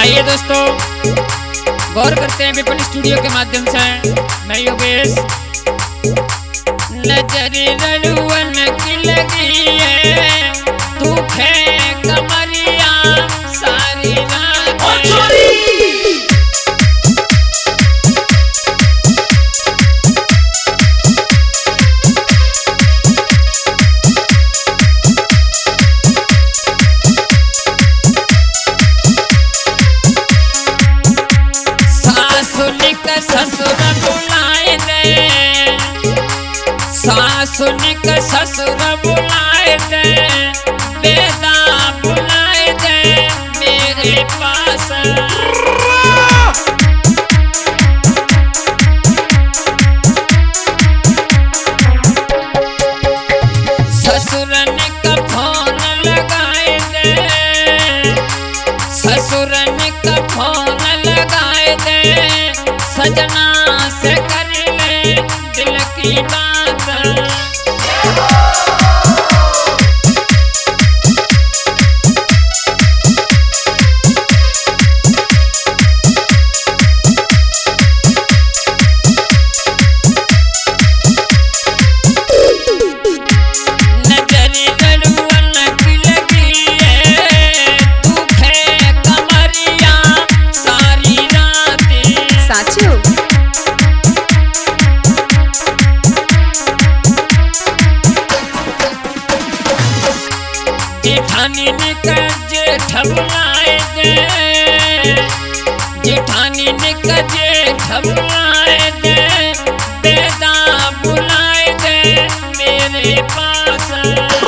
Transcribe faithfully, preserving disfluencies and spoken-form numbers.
आइए दोस्तों गौर करते हैं विपिन स्टूडियो के माध्यम से। मैं योगेश। नजरी रड़ुअन की लगी है दुखे कमरिया सारी रात। ससुर बुलाए दे सासुन का ससुर बुलाए दे बेदा बुलाए दे मेरे पास। ससुरन का फोन लगाए दे ससुरन का फोन लगाए दे सजना से कर ले दिल की बात। नजरी रड़ुअन की लगी है दुखे कमरिया सारी रात। साचू जेठानी निकल जेठ बुलाए दे जेठानी निकल जेठ बुलाए दे बेदा बुलाए दे मेरे पास।